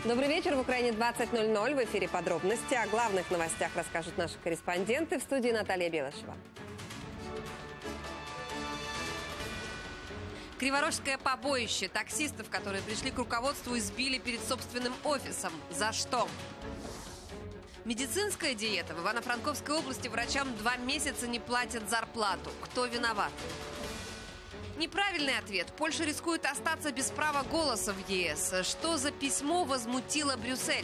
Добрый вечер. В Украине 20:00. В эфире подробности. О главных новостях расскажут наши корреспонденты. В студии Наталья Белышева. Криворожское побоище. Таксистов, которые пришли к руководству, избили перед собственным офисом. За что? Медицинская диета. В Ивано-Франковской области врачам 2 месяца не платят зарплату. Кто виноват? Неправильный ответ. Польша рискует остаться без права голоса в ЕС. Что за письмо возмутило Брюссель?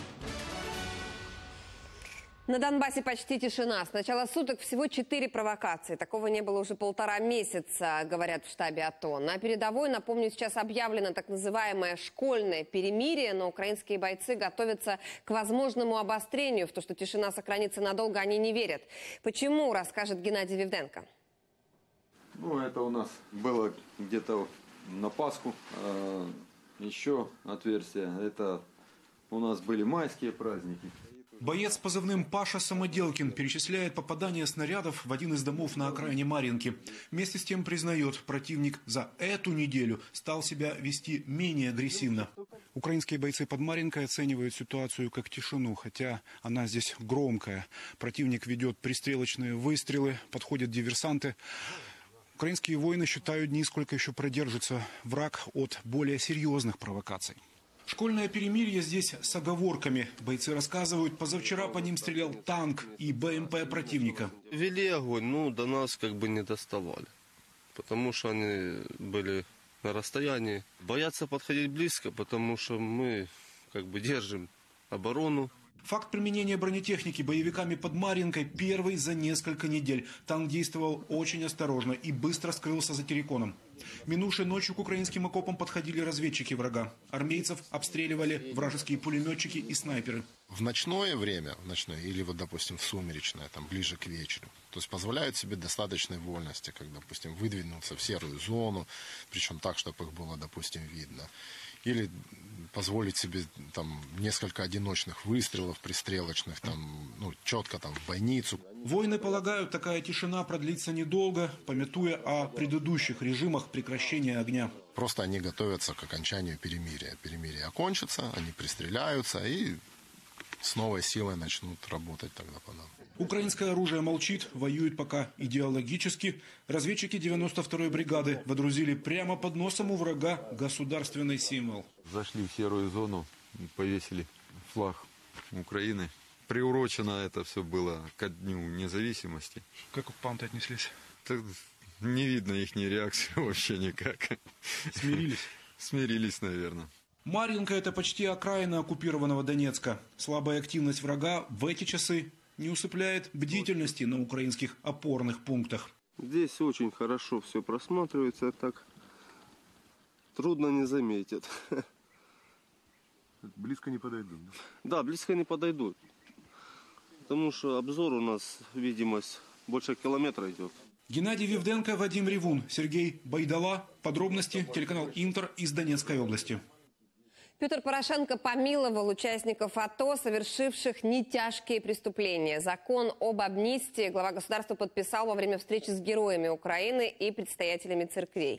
На Донбассе почти тишина. С начала суток всего 4 провокации. Такого не было уже 1,5 месяца, говорят в штабе АТО. На передовой, напомню, сейчас объявлено так называемое школьное перемирие, но украинские бойцы готовятся к возможному обострению. В то, что тишина сохранится надолго, они не верят. Почему, расскажет Геннадий Вивденко. Это у нас было где-то на Пасху. Еще отверстие. Это у нас были майские праздники. Боец с позывным Паша Самоделкин перечисляет попадание снарядов в один из домов на окраине Марьинки. Вместе с тем признает, противник за эту неделю стал себя вести менее агрессивно. Украинские бойцы под Марьинкой оценивают ситуацию как тишину, хотя она здесь громкая. Противник ведет пристрелочные выстрелы, подходят диверсанты. Украинские воины считают, дни сколько еще продержится враг от более серьезных провокаций. Школьное перемирие здесь с оговорками. Бойцы рассказывают, позавчера по ним стрелял танк и БМП противника. Вели огонь, до нас не доставали. Потому что они были на расстоянии. Боятся подходить близко, потому что мы держим оборону. Факт применения бронетехники боевиками под Марьинкой первый за несколько недель. Танк действовал очень осторожно и быстро скрылся за Тереконом. Минувшей ночью к украинским окопам подходили разведчики врага. Армейцев обстреливали вражеские пулеметчики и снайперы. В ночное время, или допустим, в сумеречное, ближе к вечеру, то есть позволяют себе достаточной вольности, как, допустим, выдвинуться в серую зону, причем так, чтобы их было, допустим, видно. Или позволить себе несколько одиночных выстрелов пристрелочных, четко в бойницу. Воины полагают, такая тишина продлится недолго, памятуя о предыдущих режимах прекращения огня. Просто они готовятся к окончанию перемирия. Перемирие окончится, они пристреляются и с новой силой начнут работать тогда по нам. Украинское оружие молчит, воюет пока идеологически. Разведчики 92-й бригады водрузили прямо под носом у врага государственный символ. Зашли в серую зону, повесили флаг Украины. Приурочено это все было ко Дню независимости. Как оккупанты отнеслись? Так не видно их реакции вообще никак. Смирились? Смирились, наверное. Марьинка – это почти окраина оккупированного Донецка. Слабая активность врага в эти часы не усыпляет бдительности на украинских опорных пунктах. Здесь очень хорошо все просматривается, так трудно не заметить. Близко не подойдут? Да, близко не подойдут. Потому что обзор у нас, видимость, больше километра идет. Геннадий Вивденко, Вадим Ревун, Сергей Байдала. Подробности телеканал Интер из Донецкой области. Петр Порошенко помиловал участников АТО, совершивших нетяжкие преступления. Закон об амнистии глава государства подписал во время встречи с героями Украины и предстоятелями церквей.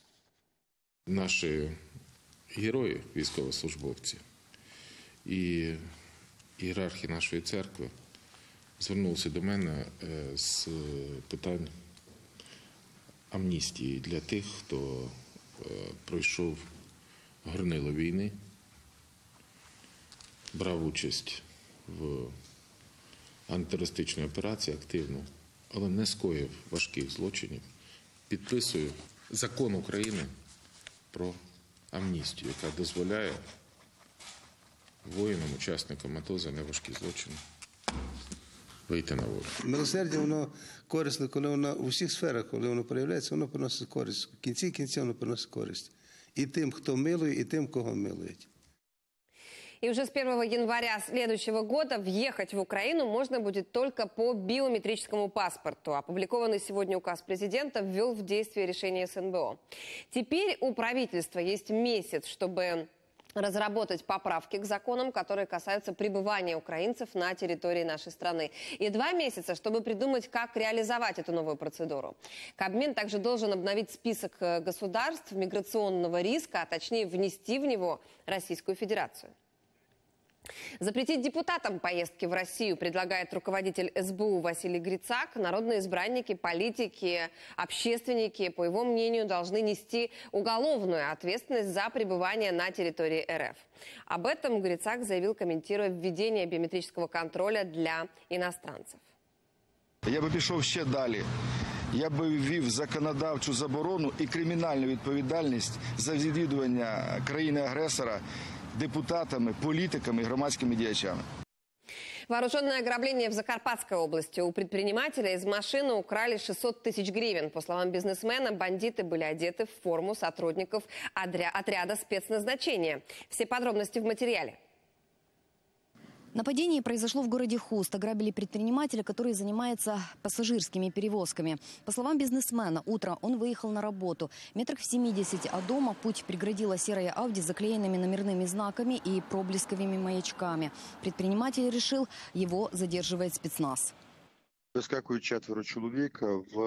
Наші герої, військовослужбовці і ієрархи нашої церкви звернулися до мене з питань амністії для тих, хто пройшов горнило війни, брав участь в антитерористичній операції активно, але не скоїв важких злочинів. Підписую закон України про амністію, яка дозволяє воїнам, учасникам АТО за неважкі злочини вийти на волю. Милосердя, воно корисне, коли воно у всіх сферах, коли воно проявляється, воно приносить користь. В кінці кінців воно приносить користь. И тем, кто милует, и тем, кого милует. И уже с 1 января следующего года въехать в Украину можно будет только по биометрическому паспорту. Опубликованный сегодня указ президента ввел в действие решение СНБО. Теперь у правительства есть месяц, чтобы разработать поправки к законам, которые касаются пребывания украинцев на территории нашей страны. И 2 месяца, чтобы придумать, как реализовать эту новую процедуру. Кабмин также должен обновить список государств миграционного риска, а точнее внести в него Российскую Федерацию. Запретить депутатам поездки в Россию предлагает руководитель СБУ Василий Грицак. Народные избранники, политики, общественники, по его мнению, должны нести уголовную ответственность за пребывание на территории РФ. Об этом Грицак заявил, комментируя введение биометрического контроля для иностранцев. Я би пішов ще далі. Я би ввів законодавчу заборону і кримінальну відповідальність за відвідування країни-агресора депутатами, політиками и громадскими діячами. Вооруженное ограбление в Закарпатской области. У предпринимателя из машины украли 600 тысяч гривен. По словам бизнесмена, бандиты были одеты в форму сотрудников отряда спецназначения. Все подробности в материале. Нападение произошло в городе Хуст. Ограбили предпринимателя, который занимается пассажирскими перевозками. По словам бизнесмена, утром он выехал на работу. Метрах в 70 от дома путь преградила серая Ауди с заклеенными номерными знаками и проблесковыми маячками. Предприниматель решил, его задерживает спецназ. Вискакують 4 чоловік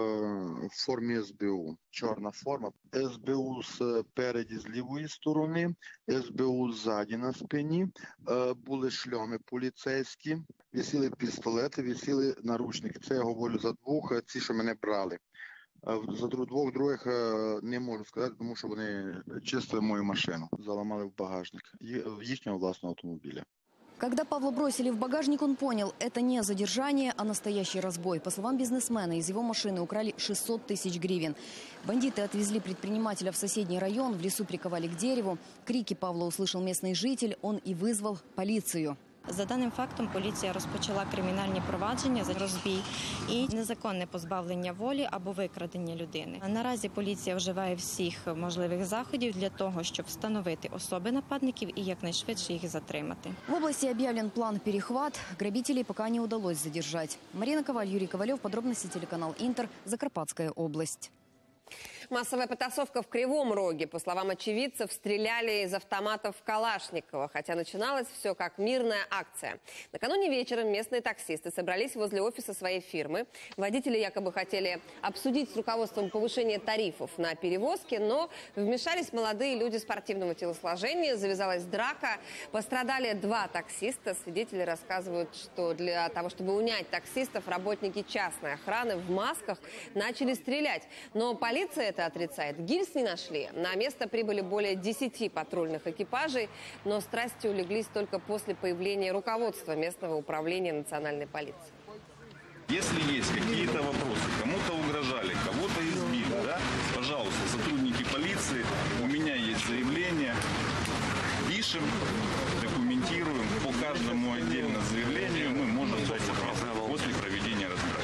в формі СБУ. Чорна форма. СБУ спереді з лівої сторони, СБУ ззаді на спині. Були шльоми поліцейські, висіли пістолети, висіли наручники. Це я говорю за двох, ці, що мене брали. За двох других не можу сказати, тому що вони чистили мою машину. Заламали в багажник їхнього власного автомобіля. Когда Павла бросили в багажник, он понял, это не задержание, а настоящий разбой. По словам бизнесмена, из его машины украли 600 тысяч гривен. Бандиты отвезли предпринимателя в соседний район, в лесу приковали к дереву. Крики Павла услышал местный житель, он и вызвал полицию. За даним фактом поліція розпочала кримінальні провадження за розбій і незаконне позбавлення волі або викрадення людини. Наразі поліція вживає всіх можливих заходів для того, щоб встановити особи нападників і якнайшвидше їх затримати. В области объявлен план «Перехват». Грабителей пока не удалось задержать. Марина Коваль, Юрий Ковалев. Подробности телеканал «Интер». Закарпатская область. Массовая потасовка в Кривом Роге. По словам очевидцев, стреляли из автоматов Калашникова. Хотя начиналось все как мирная акция. Накануне вечером местные таксисты собрались возле офиса своей фирмы. Водители якобы хотели обсудить с руководством повышение тарифов на перевозки, но вмешались молодые люди спортивного телосложения. Завязалась драка. Пострадали 2 таксиста. Свидетели рассказывают, что для того, чтобы унять таксистов, работники частной охраны в масках начали стрелять. Но полиция это отрицает. Гильз не нашли. На место прибыли более 10 патрульных экипажей, но страсти улеглись только после появления руководства местного управления национальной полиции. Если есть какие-то вопросы, кому-то угрожали, кого-то избили, да, пожалуйста, сотрудники полиции, у меня есть заявление, пишем, документируем, по каждому отдельно заявлению мы можем дать после проведения разбирательства.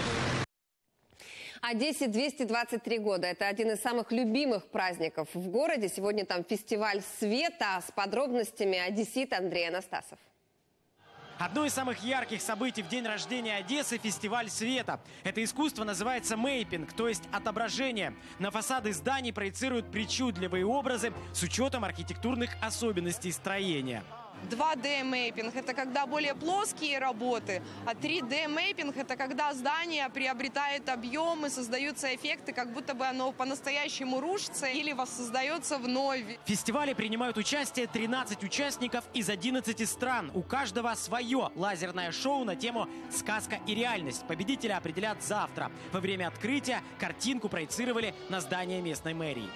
Одессе 223 года. Это один из самых любимых праздников в городе. Сегодня там фестиваль света. С подробностями одессит Андрей Анастасов. Одно из самых ярких событий в день рождения Одессы – фестиваль света. Это искусство называется мейпинг, то есть отображение. На фасады зданий проецируют причудливые образы с учетом архитектурных особенностей строения. 2D-мейпинг – это когда более плоские работы, а 3D-мейпинг – это когда здание приобретает объемы, создаются эффекты, как будто бы оно по-настоящему рушится или воссоздается вновь. В фестивале принимают участие 13 участников из 11 стран. У каждого свое лазерное шоу на тему «Сказка и реальность». Победителя определят завтра. Во время открытия картинку проецировали на здание местной мэрии.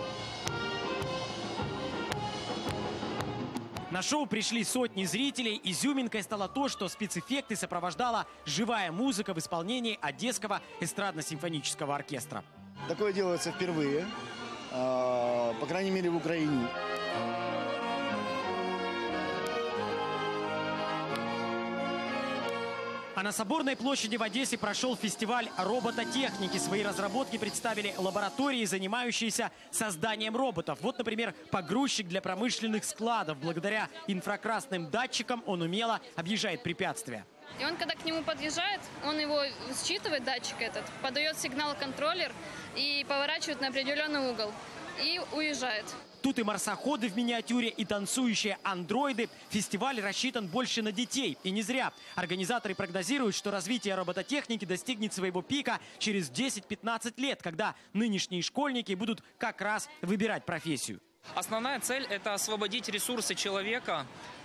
На шоу пришли сотни зрителей. Изюминкой стало то, что спецэффекты сопровождала живая музыка в исполнении Одесского эстрадно-симфонического оркестра. Такое делается впервые, по крайней мере, в Украине. А на Соборной площади в Одессе прошел фестиваль робототехники. Свои разработки представили лаборатории, занимающиеся созданием роботов. Вот, например, погрузчик для промышленных складов. Благодаря инфракрасным датчикам он умело объезжает препятствия. И он, когда к нему подъезжает, он его считывает, датчик этот, подает сигнал контроллер и поворачивает на определенный угол и уезжает. Тут и марсоходы в миниатюре, и танцующие андроиды. Фестиваль рассчитан больше на детей. И не зря. Организаторы прогнозируют, что развитие робототехники достигнет своего пика через 10-15 лет, когда нынешние школьники будут как раз выбирать профессию. Основная цель – это освободить ресурсы человека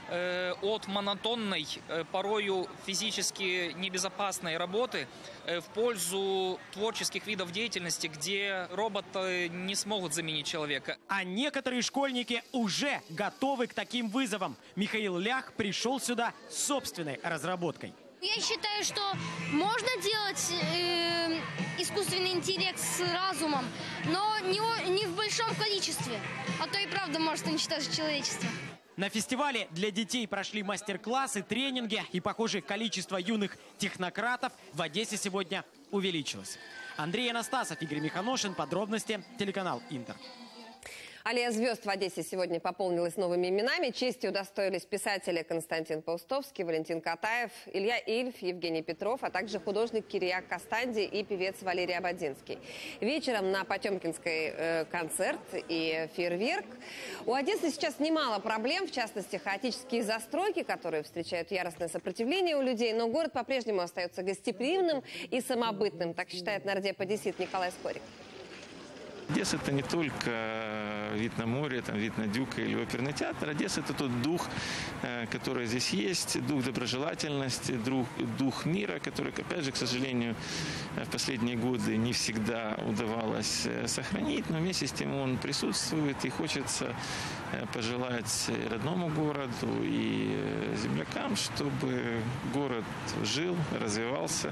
от монотонной, порою физически небезопасной работы в пользу творческих видов деятельности, где роботы не смогут заменить человека. А некоторые школьники уже готовы к таким вызовам. Михаил Лях пришел сюда с собственной разработкой. Я считаю, что можно делать искусственный интеллект с разумом, но не в большом количестве, а то и правда может уничтожить человечество. На фестивале для детей прошли мастер-классы, тренинги, и, похоже, количество юных технократов в Одессе сегодня увеличилось. Андрей Анастасов, Игорь Миханошин. Подробности. Телеканал Интер. Аллея звезд в Одессе сегодня пополнилась новыми именами. Честью удостоились писатели Константин Паустовский, Валентин Катаев, Илья Ильф, Евгений Петров, а также художник Кириак Кастанди и певец Валерий Ободзинский. Вечером на Потемкинской концерт и фейерверк. У Одессы сейчас немало проблем, в частности, хаотические застройки, которые встречают яростное сопротивление у людей, но город по-прежнему остается гостеприимным и самобытным, так считает нардеп-одессит Николай Скорик. Одесса – это не только вид на море, там, вид на Дюка или оперный театр. Одесса – это тот дух, который здесь есть, дух доброжелательности, дух мира, который, опять же, к сожалению, в последние годы не всегда удавалось сохранить, но вместе с тем он присутствует, и хочется пожелать родному городу и землякам, чтобы город жил, развивался.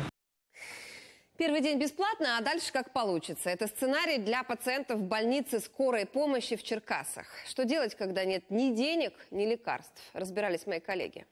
Первый день бесплатно, а дальше как получится. Это сценарий для пациентов больницы скорой помощи в Черкасах. Что делать, когда нет ни денег, ни лекарств? Разбирались мои коллеги.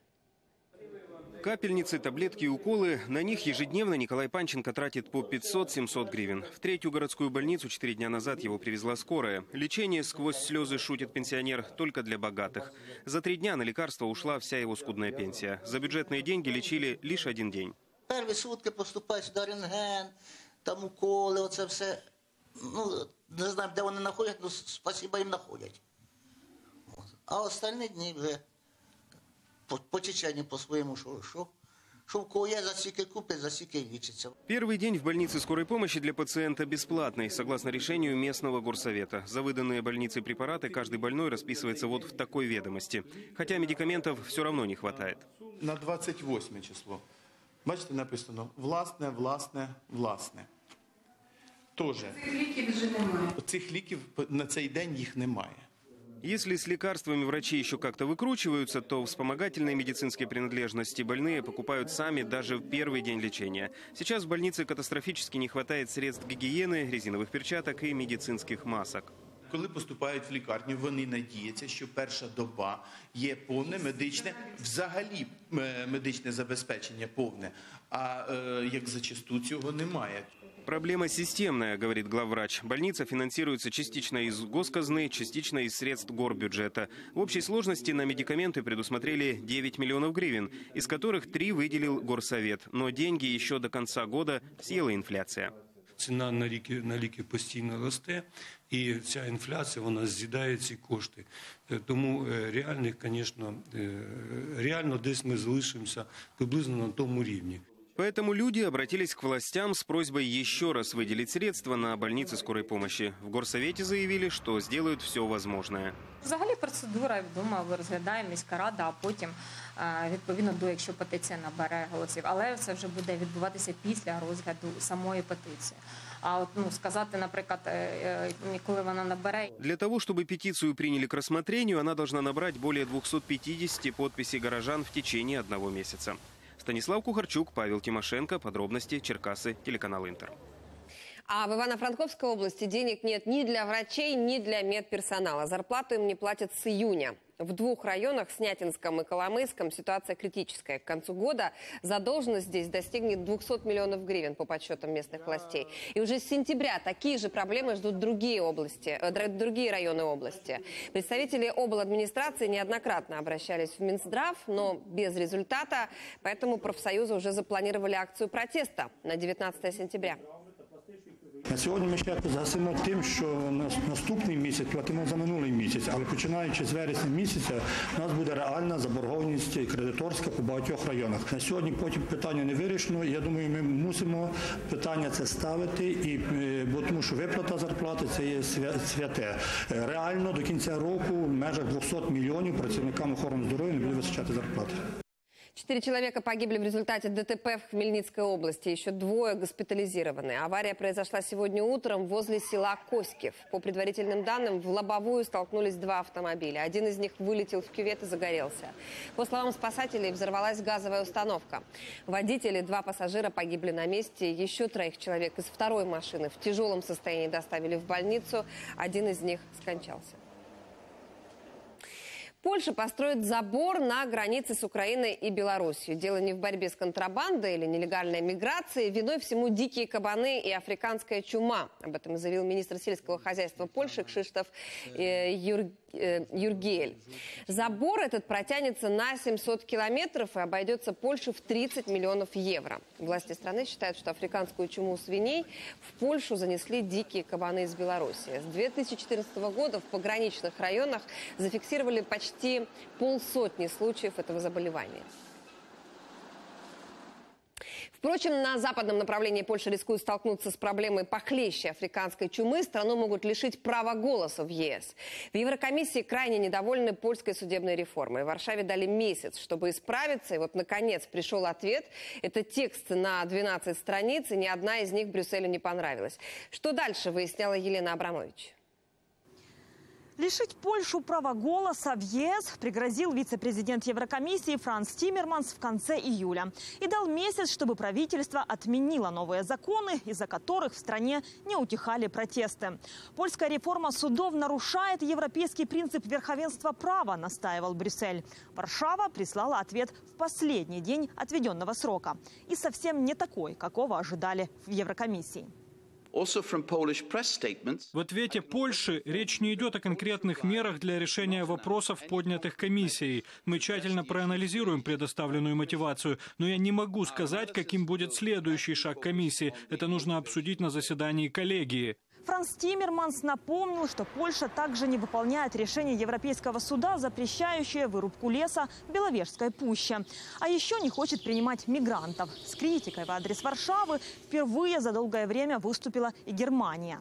Капельницы, таблетки и уколы. На них ежедневно Николай Панченко тратит по 500-700 гривен. В третью городскую больницу 4 дня назад его привезла скорая. Лечение сквозь слезы, шутит пенсионер, только для богатых. За 3 дня на лекарства ушла вся его скудная пенсия. За бюджетные деньги лечили лишь 1 день. Перші сутки поступають сюди рентген, там уколи, оце все. Ну, не знаю, де вони знаходять, але спасибо їм знаходять. А останні дні вже по теченню по-своєму, що в кого є, за стільки купить, за стільки й лічиться. Первый день в больнице скорой помощи для пациента бесплатный, согласно решению местного горсовета. За выданные больницей препараты каждый больной расписывается вот в такой ведомости. Хотя медикаментов все равно не хватает. На 28 число. Бачите, написано «власне, власне, власне». Тоже. Цих ліків вже немає. Цих ліків на цей день їх немає. Если с лекарствами врачи еще как-то выкручиваются, то вспомогательные медицинские принадлежности больные покупают сами даже в первый день лечения. Сейчас в больнице катастрофически не хватает средств гигиены, резиновых перчаток и медицинских масок. Коли поступають в лікарню, вони надіються, що перша доба є повне медичне, взагалі медичне забезпечення повне, а як зачасту цього немає. Проблема системная, говорит главврач. Больница финансируется частично из госказны, частично из средств горбюджета. В общей сложности на медикаменты предусмотрели 9 миллионов гривен, из которых 3 выделил горсовет. Но деньги еще до конца года съела инфляция. Ціна на ліки постійно росте, і ця інфляція, вона з'їдає ці кошти. Тому реально десь ми залишимося приблизно на тому рівні. Поэтому люди обратились к властям с просьбой еще раз выделить средства на больницы скорой помощи. В горсовете заявили, что сделают все возможное. Взагалі процедура, думаю, розглядає міська рада, а потім, відповідно до, якщо петиція набере голосів. Але це вже буде відбуватися після розгляду самої петиції. А от, сказати, наприклад, коли вона набере. Для того, чтобы петицию приняли к рассмотрению, она должна набрать более 250 подписей горожан в течение 1 месяца. Станислав Кухарчук, Павел Тимошенко. Подробности. Черкасы. Телеканал Интер. А в Ивано-Франковской области денег нет ни для врачей, ни для медперсонала. Зарплату им не платят с июня. В 2 районах, Снятинском и Коломыйском, ситуация критическая. К концу года задолженность здесь достигнет 200 миллионов гривен по подсчетам местных властей. И уже с сентября такие же проблемы ждут другие районы области. Представители обладминистрации неоднократно обращались в Минздрав, но без результата. Поэтому профсоюзы уже запланировали акцию протеста на 19 сентября. На сьогодні ми ще загасимо тим, що наступний місяць платимо за минулий місяць, але починаючи з вересня місяця у нас буде реальна заборгованість кредиторська по багатьох районах. На сьогодні потім питання не вирішено. Я думаю, ми мусимо питання це ставити, бо тому що виплата зарплати – це є святе. Реально до кінця року в межах 200 мільйонів працівникам охорони здоров'я не буде вистачати зарплати. 4 человека погибли в результате ДТП в Хмельницкой области. Еще 2 госпитализированы. Авария произошла сегодня утром возле села Коськев. По предварительным данным, в лобовую столкнулись 2 автомобиля. Один из них вылетел в кювет и загорелся. По словам спасателей, взорвалась газовая установка. Водители, 2 пассажира погибли на месте. Еще 3 человек из второй машины в тяжелом состоянии доставили в больницу. Один из них скончался. Польша построит забор на границе с Украиной и Белоруссией. Дело не в борьбе с контрабандой или нелегальной миграцией. Виной всему дикие кабаны и африканская чума. Об этом заявил министр сельского хозяйства Польши Кшиштоф Юргиэль. Забор этот протянется на 700 километров и обойдется Польше в 30 миллионов евро. Власти страны считают, что африканскую чуму свиней в Польшу занесли дикие кабаны из Белоруссии. С 2014 года в пограничных районах зафиксировали почти 50 случаев этого заболевания. Впрочем, на западном направлении Польша рискует столкнуться с проблемой похлеще африканской чумы. Страну могут лишить права голоса в ЕС. В Еврокомиссии крайне недовольны польской судебной реформой. В Варшаве дали месяц, чтобы исправиться. И вот, наконец, пришел ответ. Это текст на 12 страниц, и ни одна из них Брюсселю не понравилась. Что дальше, выясняла Елена Абрамович. Лишить Польшу права голоса в ЕС пригрозил вице-президент Еврокомиссии Франц Тиммерманс в конце июля. И дал месяц, чтобы правительство отменило новые законы, из-за которых в стране не утихали протесты. Польская реформа судов нарушает европейский принцип верховенства права, настаивал Брюссель. Варшава прислала ответ в последний день отведенного срока. И совсем не такой, какого ожидали в Еврокомиссии. В ответе Польши речь не идет о конкретных мерах для решения вопросов, поднятых комиссией. Мы тщательно проанализируем предоставленную мотивацию, но я не могу сказать, каким будет следующий шаг комиссии. Это нужно обсудить на заседании коллегии. Франц Тиммерманс напомнил, что Польша также не выполняет решение Европейского суда, запрещающее вырубку леса в Беловежской пуще. А еще не хочет принимать мигрантов. С критикой в адрес Варшавы впервые за долгое время выступила и Германия.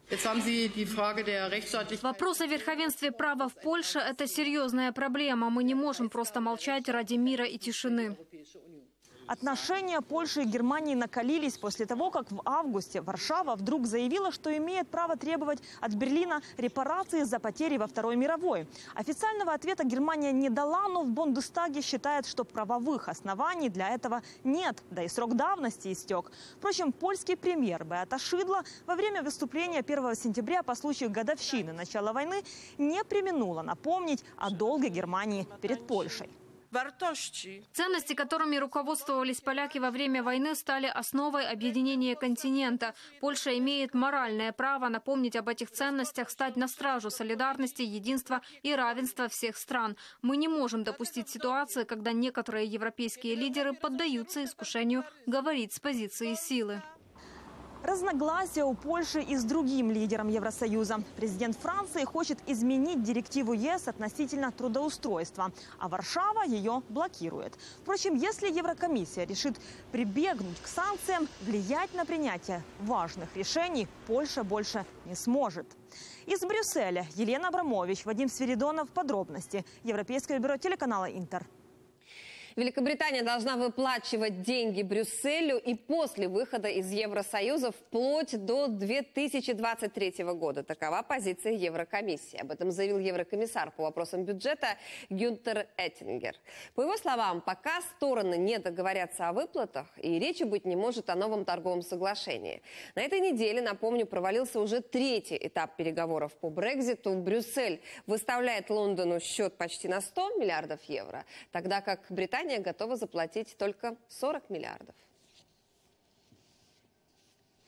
Вопрос о верховенстве права в Польше – это серьезная проблема. Мы не можем просто молчать ради мира и тишины. Отношения Польши и Германии накалились после того, как в августе Варшава вдруг заявила, что имеет право требовать от Берлина репарации за потери во Второй мировой. Официального ответа Германия не дала, но в Бундестаге считает, что правовых оснований для этого нет, да и срок давности истек. Впрочем, польский премьер Беата Шидла во время выступления 1 сентября по случаю годовщины начала войны не преминула напомнить о долге Германии перед Польшей. Ценности, которыми руководствовались поляки во время войны, стали основой объединения континента. Польша имеет моральное право напомнить об этих ценностях, стать на стражу солидарности, единства и равенства всех стран. Мы не можем допустить ситуации, когда некоторые европейские лидеры поддаются искушению говорить с позиции силы. Разногласия у Польши и с другим лидером Евросоюза. Президент Франции хочет изменить директиву ЕС относительно трудоустройства, а Варшава ее блокирует. Впрочем, если Еврокомиссия решит прибегнуть к санкциям, влиять на принятие важных решений Польша больше не сможет. Из Брюсселя Елена Абрамович, Вадим Свиридонов. Подробности. Европейское бюро телеканала «Интер». Великобритания должна выплачивать деньги Брюсселю и после выхода из Евросоюза вплоть до 2023 года. Такова позиция Еврокомиссии. Об этом заявил еврокомиссар по вопросам бюджета Гюнтер Эттингер. По его словам, пока стороны не договорятся о выплатах, и речи быть не может о новом торговом соглашении. На этой неделе, напомню, провалился уже 3-й этап переговоров по Брекситу. Брюссель выставляет Лондону счет почти на 100 миллиардов евро, тогда как Британия готова заплатить только 40 миллиардов.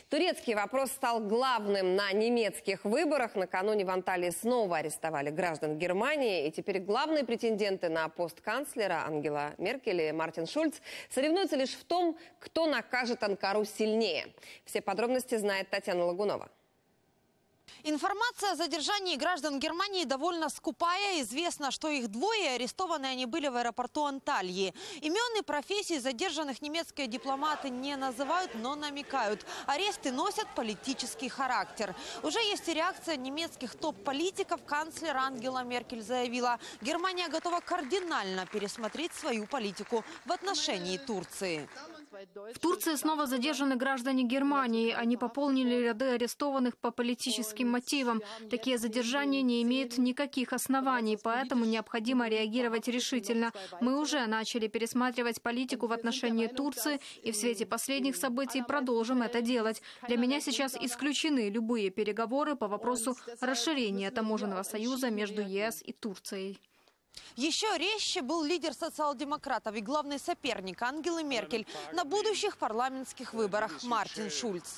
Турецкий вопрос стал главным на немецких выборах. Накануне в Анталии снова арестовали граждан Германии. И теперь главные претенденты на пост канцлера Ангела Меркель и Мартин Шульц соревнуются лишь в том, кто накажет Анкару сильнее. Все подробности знает Татьяна Лагунова. Информация о задержании граждан Германии довольно скупая. Известно, что их двое, арестованы они были в аэропорту Антальи. Имен и профессий задержанных немецкие дипломаты не называют, но намекают. Аресты носят политический характер. Уже есть и реакция немецких топ-политиков. Канцлер Ангела Меркель заявила, Германия готова кардинально пересмотреть свою политику в отношении Турции. В Турции снова задержаны граждане Германии. Они пополнили ряды арестованных по политическим мотивам. Такие задержания не имеют никаких оснований, поэтому необходимо реагировать решительно. Мы уже начали пересматривать политику в отношении Турции и в свете последних событий продолжим это делать. Для меня сейчас исключены любые переговоры по вопросу расширения таможенного союза между ЕС и Турцией. Еще резче был лидер социал-демократов и главный соперник Ангелы Меркель на будущих парламентских выборах Мартин Шульц.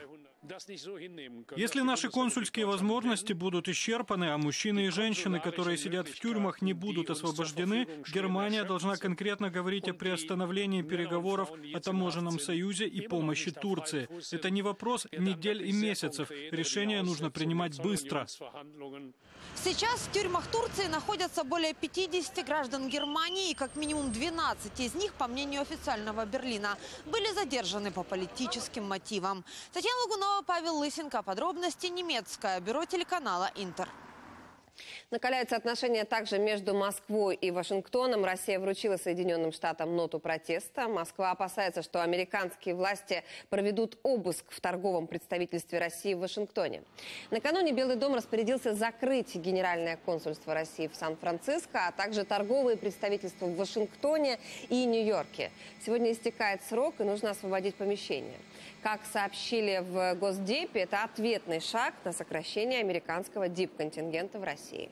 Если наши консульские возможности будут исчерпаны, а мужчины и женщины, которые сидят в тюрьмах, не будут освобождены, Германия должна конкретно говорить о приостановлении переговоров о таможенном союзе и помощи Турции. Это не вопрос недель и месяцев. Решение нужно принимать быстро. Сейчас в тюрьмах Турции находятся более 50 граждан Германии, и как минимум 12 из них, по мнению официального Берлина, были задержаны по политическим мотивам. Татьяна Лагунова, Павел Лысенко. Подробности немецкое бюро телеканала «Интер». Накаляются отношения также между Москвой и Вашингтоном. Россия вручила Соединенным Штатам ноту протеста. Москва опасается, что американские власти проведут обыск в торговом представительстве России в Вашингтоне. Накануне Белый дом распорядился закрыть Генеральное консульство России в Сан-Франциско, а также торговые представительства в Вашингтоне и Нью-Йорке. Сегодня истекает срок и нужно освободить помещение. Как сообщили в Госдепе, это ответный шаг на сокращение американского дипконтингента в России.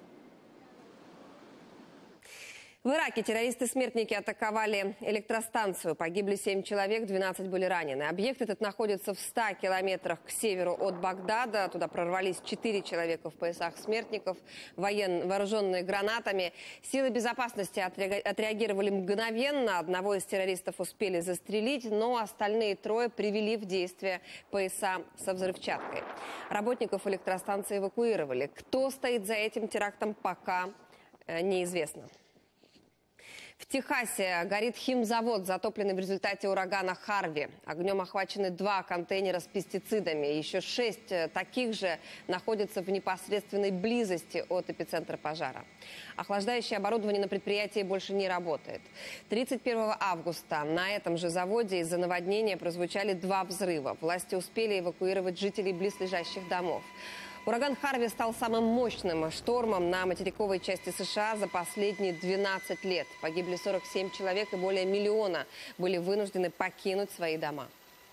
В Ираке террористы-смертники атаковали электростанцию. Погибли 7 человек, 12 были ранены. Объект этот находится в 100 километрах к северу от Багдада. Туда прорвались 4 человека в поясах смертников, вооруженные гранатами. Силы безопасности отреагировали мгновенно. Одного из террористов успели застрелить, но остальные 3 привели в действие пояса со взрывчаткой. Работников электростанции эвакуировали. Кто стоит за этим терактом, пока неизвестно. В Техасе горит химзавод, затопленный в результате урагана Харви. Огнем охвачены 2 контейнера с пестицидами. Еще 6 таких же находятся в непосредственной близости от эпицентра пожара. Охлаждающее оборудование на предприятии больше не работает. 31 августа на этом же заводе из-за наводнения прозвучали 2 взрыва. Власти успели эвакуировать жителей близлежащих домов. Ураган Харви стал самым мощным штормом на материковой части США за последние 12 лет. Погибли 47 человек и более миллиона были вынуждены покинуть свои дома.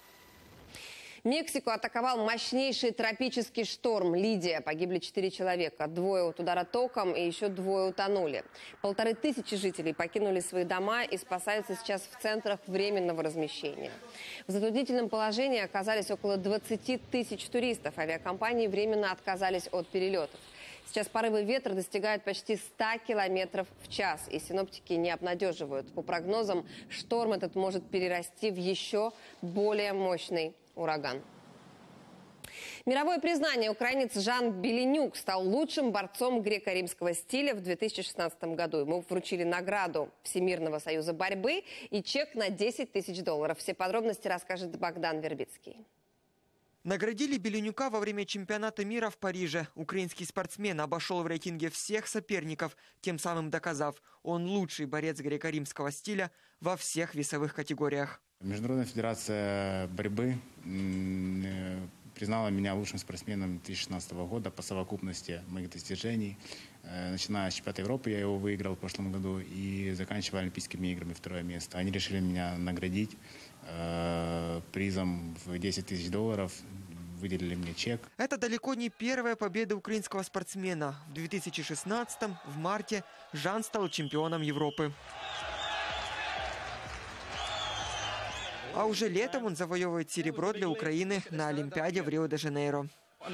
Мексику атаковал мощнейший тропический шторм «Лидия». Погибли 4 человека. 2 от удара током и еще 2 утонули. 1500 жителей покинули свои дома и спасаются сейчас в центрах временного размещения. В затруднительном положении оказались около 20 тысяч туристов. Авиакомпании временно отказались от перелетов. Сейчас порывы ветра достигают почти 100 километров в час. И синоптики не обнадеживают. По прогнозам, шторм этот может перерасти в еще более мощный ураган. Мировое признание: украинец Жан Беленюк стал лучшим борцом греко-римского стиля в 2016 году. Ему вручили награду Всемирного союза борьбы и чек на $10 000. Все подробности расскажет Богдан Вербицкий. Наградили Беленюка во время чемпионата мира в Париже. Украинский спортсмен обошел в рейтинге всех соперников, тем самым доказав, он лучший борец греко-римского стиля во всех весовых категориях. Международная федерация борьбы признала меня лучшим спортсменом 2016 года по совокупности моих достижений. Начиная с чемпионата Европы, я его выиграл в прошлом году, и заканчивая Олимпийскими играми 2 место. Они решили меня наградить призом в $10 000, выделили мне чек. Это далеко не первая победа украинского спортсмена. В 2016-м, в марте, Жан стал чемпионом Европы. А уже летом он завоевывает серебро для Украины на Олимпиаде в Рио-де-Жанейро.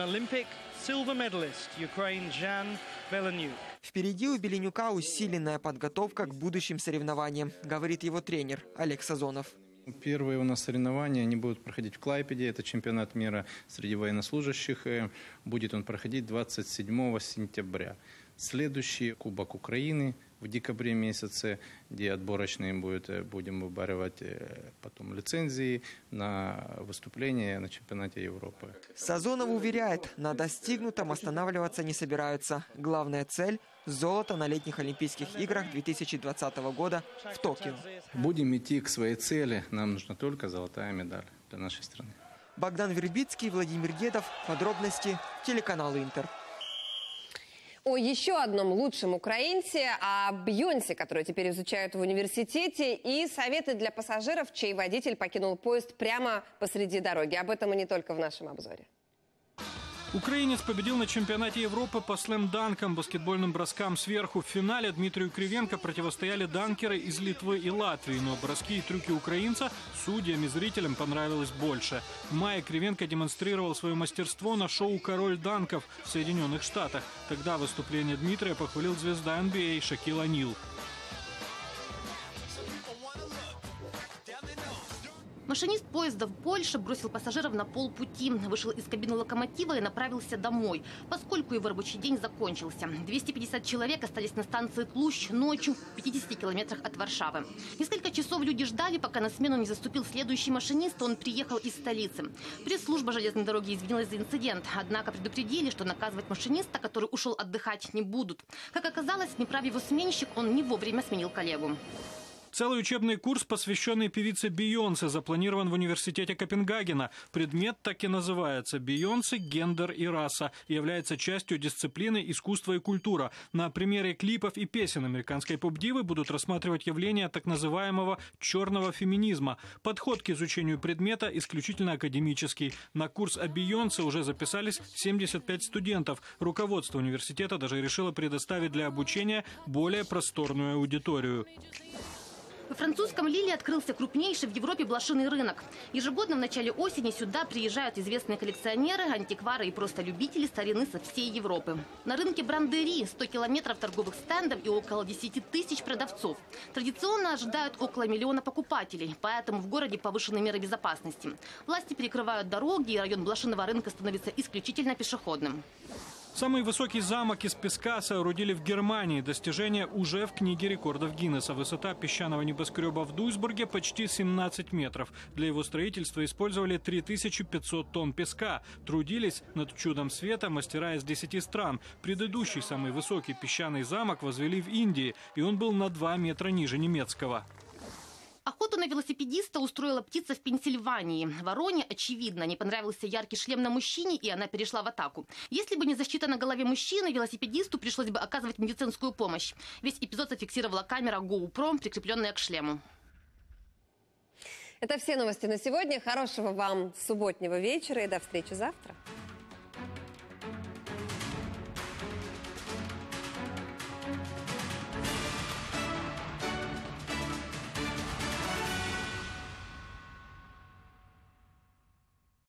Впереди у Беленюка усиленная подготовка к будущим соревнованиям, говорит его тренер Олег Сазонов. Первые у нас соревнования, они будут проходить в Клайпеде. Это чемпионат мира среди военнослужащих. Будет он проходить 27 сентября. Следующий Кубок Украины в декабре месяце, где отборочные будем выбарывать потом лицензии на выступление на чемпионате Европы. Сазонов уверяет, на достигнутом останавливаться не собираются. Главная цель – золото на летних Олимпийских играх 2020 года в Токио. Будем идти к своей цели. Нам нужна только золотая медаль для нашей страны. Богдан Вербицкий, Владимир Дедов. Подробности телеканал Интер. О еще одном лучшем украинце, о Бейонсе, которую теперь изучают в университете, и советы для пассажиров, чей водитель покинул поезд прямо посреди дороги. Об этом и не только в нашем обзоре. Украинец победил на чемпионате Европы по слэм-данкам, баскетбольным броскам сверху. В финале Дмитрию Кривенко противостояли данкеры из Литвы и Латвии. Но броски и трюки украинца судьям и зрителям понравилось больше. В мае Кривенко демонстрировал свое мастерство на шоу «Король данков» в Соединенных Штатах. Тогда выступление Дмитрия похвалил звезда NBA Шакил О'Нил. Машинист поезда в Польше бросил пассажиров на полпути, вышел из кабины локомотива и направился домой, поскольку его рабочий день закончился. 250 человек остались на станции Тлущ ночью в 50 километрах от Варшавы. Несколько часов люди ждали, пока на смену не заступил следующий машинист, он приехал из столицы. Пресс-служба железной дороги извинилась за инцидент, однако предупредили, что наказывать машиниста, который ушел отдыхать, не будут. Как оказалось, не прав его сменщик, он не вовремя сменил коллегу. Целый учебный курс, посвященный певице Бейонсе, запланирован в университете Копенгагена. Предмет так и называется «Бейонсе. Гендер и раса» и является частью дисциплины «Искусство и культура». На примере клипов и песен американской поп-дивы будут рассматривать явление так называемого «черного феминизма». Подход к изучению предмета исключительно академический. На курс о Бейонсе уже записались 75 студентов. Руководство университета даже решило предоставить для обучения более просторную аудиторию. Во французском Лиле открылся крупнейший в Европе блошиный рынок. Ежегодно в начале осени сюда приезжают известные коллекционеры, антиквары и просто любители старины со всей Европы. На рынке Брандери 100 километров торговых стендов и около 10 тысяч продавцов. Традиционно ожидают около 1 миллиона покупателей, поэтому в городе повышены меры безопасности. Власти перекрывают дороги, и район блошиного рынка становится исключительно пешеходным. Самый высокий замок из песка соорудили в Германии. Достижение уже в книге рекордов Гиннесса. Высота песчаного небоскреба в Дуйсбурге почти 17 метров. Для его строительства использовали 3500 тонн песка. Трудились над чудом света мастера из 10 стран. Предыдущий самый высокий песчаный замок возвели в Индии, и он был на 2 метра ниже немецкого. Охоту на велосипедиста устроила птица в Пенсильвании. Вороне, очевидно, не понравился яркий шлем на мужчине, и она перешла в атаку. Если бы не защита на голове мужчины, велосипедисту пришлось бы оказывать медицинскую помощь. Весь эпизод зафиксировала камера GoPro, прикрепленная к шлему. Это все новости на сегодня. Хорошего вам субботнего вечера и до встречи завтра.